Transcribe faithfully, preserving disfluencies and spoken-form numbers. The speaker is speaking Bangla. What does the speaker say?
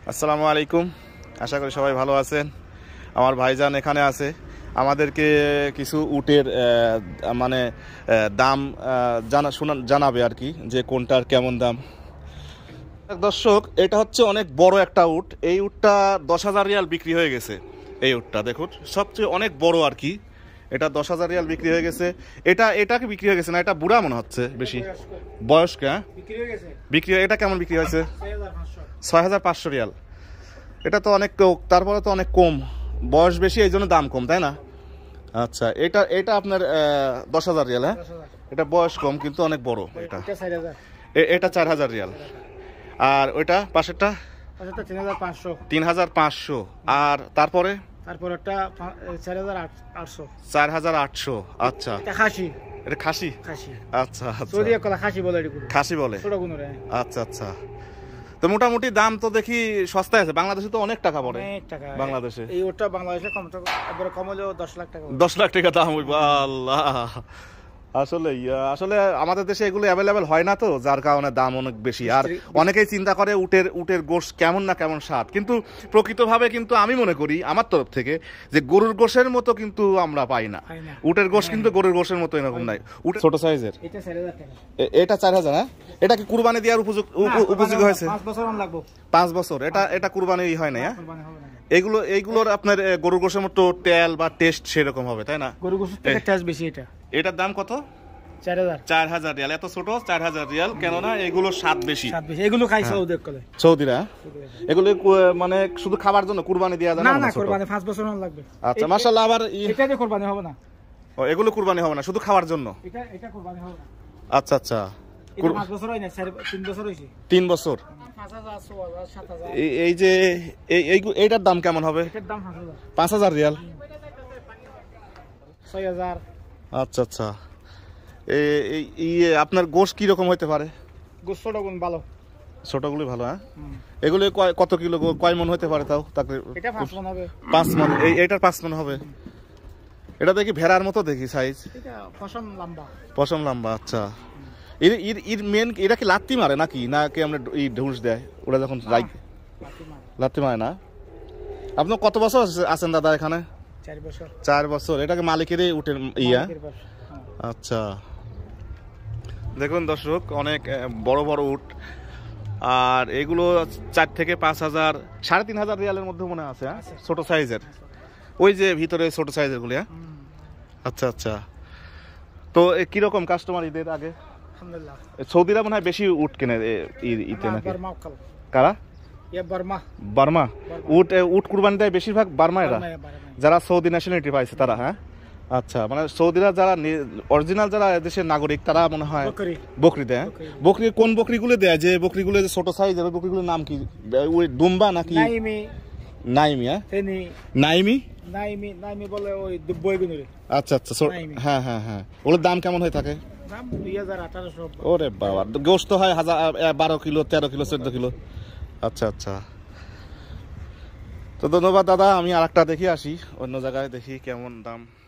আসসালামু আলাইকুম, আশা করি সবাই ভালো আছেন। আমার ভাইজান এখানে আছে, আমাদেরকে কিছু উটের মানে দাম জানা শোনা জানাবে আর কি, যে কোনটার কেমন দাম। দর্শক, এটা হচ্ছে অনেক বড় একটা উট। এই উটটা দশ হাজার রিয়াল বিক্রি হয়ে গেছে। এই উটটা দেখুন, সবচেয়ে অনেক বড় আর কি। এটা দশ হাজার রিয়াল বিক্রি হয়ে গেছে। এটা এটাকে বিক্রি হয়ে গেছে না, এটা বুড়া মনে হচ্ছে বেশি বয়স্ক। হ্যাঁ, বিক্রি এটা কেমন বিক্রি হয়েছে? ছয় হাজার পাঁচশো রিয়াল। এটা তো অনেক, তারপরে তো অনেক কম, বয়স বেশি, এই জন্য দাম কম, তাই না? আচ্ছা, এটা এটা আপনার দশ হাজার রিয়াল। হ্যাঁ, এটা বয়স কম কিন্তু অনেক বড়। এটা এটা চার হাজার রিয়াল। আর ওইটা পাশেরটা তিন হাজার পাঁচশো। আর তারপরে চার হাজার আটশো। আচ্ছা, এটা খাসি। আচ্ছা খাসি বলে। আচ্ছা আচ্ছা, তো মোটামুটি দাম তো দেখি সস্তায় আছে। বাংলাদেশে তো অনেক টাকা পড়ে। বাংলাদেশে এই ওটা বাংলাদেশে কম তো একবারে কম হলেও দশ লাখ টাকা। দশ লাখ টাকা দাম হইব। আল্লাহ, আসলে আসলে আমাদের দেশে এগুলো অ্যাভেলেবেল হয় না, তো যার কারণে দাম অনেক বেশি। আর অনেকেই চিন্তা করে উটের উটের গোশত কেমন না কেমন স্বাদ, কিন্তু প্রকৃতভাবে কিন্তু আমি মনে করি আমার তরফ থেকে যে গরুর গোশের মতো কিন্তু আমরা পাই না। উটের গোশ কিন্তু গরুর গোশের মতো এরকম নাই। উটের ছোট সাইজের এটা চার হাজার। হ্যাঁ, এটা কি কুরবানি দেওয়ার উপযুক্ত উপযোগী হয়েছে? পাঁচ বছর। এটা এটা কুরবানি হয় না। এগুলো এইগুলোর আপনার গরুর গোশের মতো তেল বা টেস্ট সেরকম হবে, তাই না? গরুর গোশের থেকে টেস্ট বেশি। এটা এটার দাম কত? চার হাজার রিয়াল। এত ছোট চার হাজার রিয়াল, কেননা এগুলো স্বাদ বেশি। এগুলো খাই সৌদিরা। এগুলো মানে শুধু খাবার জন্য কুরবানি দেওয়া যায় না? কুরবানি পাঁচ বছর লাগবে। আচ্ছা, মাশাআল্লাহ। আবার এটা দিয়ে কুরবানি হবে না? ও, এগুলো কুরবানি হবে না, শুধু খাওয়ার জন্য। এটা এটা কুরবানি হবে না। আচ্ছা আচ্ছা, পাঁচ বছর হয় না, তিন বছর হইছে। তিন বছর। এই যে এইটার দাম কেমন হবে? পাঁচ হাজার রিয়াল। ছয় হাজার। আচ্ছা আচ্ছা, এই আপনার গোশ কি রকম হইতে পারে? গোশ ছোটগুলো ভালো। ছোটগুলো ভালো। হ্যাঁ, এগুলো কত কিলো, কয় মন হইতে পারে? তাও তাকে এটা পাঁচ মন হবে। পাঁচ মন। এই এটার পাঁচ মন হবে। এটা দেখি ভেড়ার মতো দেখি সাইজ। এটা পশম লম্বা। পশম লম্বা। আচ্ছা, এর এর এর মেন এরা কি লাত্তি মারে নাকি, না কি আমরা এই ঢুস দেয় ওরা যখন যাই? লাত্তি মারে না। আপনার কত বছর আছেন দাদা এখানে? চার বছর। চার বছর। এটাকে মালিকেরই উটের ইয়া? আচ্ছা, দেখুন দর্শক, অনেক বড় বড় উট। আর এগুলো চার থেকে পাঁচ হাজার সাড়ে তিন হাজার রিয়ালের মধ্যে মনে আছে। হ্যাঁ, ছোট সাইজের। ওই যে ভিতরে ছোট সাইজের গুলি। হ্যাঁ, আচ্ছা আচ্ছা। তো কিরকম কাস্টমার ঈদের আগে? সৌদিরা মনে হয় বেশি উট কেনে ঈদে নাকি? কারা? বার্মা। উট উট কুরবানি দেয় বেশিরভাগ বার্মা, এরা যারা সৌদি ন্যাশনালিটি পাইছে তারা। হ্যাঁ, আচ্ছা, মানে সৌদিরা যারা অরিজিনাল যারা দেশের নাগরিক তারা মনে হয় বকরি দেয়। বকরি কোন বকরিগুলো দেয়? যে বকরিগুলো যে ছোট সাইজের, ওই বকরিগুলোর নাম কি? ওই দুম্বা নাকি? নাইমি। হ্যাঁ, নাইমি। নাইমি নাইমি বলে ওই বইগুলো। আচ্ছা আচ্ছা, হ্যাঁ হ্যাঁ হ্যাঁ। ওগুলোর দাম কেমন হয়ে থাকে? ওরে বাবা, গোশত হয় হাজার বারো কিলো, তেরো কিলো, চোদ্দ কিলো। আচ্ছা আচ্ছা, তো ধন্যবাদ দাদা। আমি আর একটা দেখি আসি, অন্য জায়গায় দেখি কেমন দাম।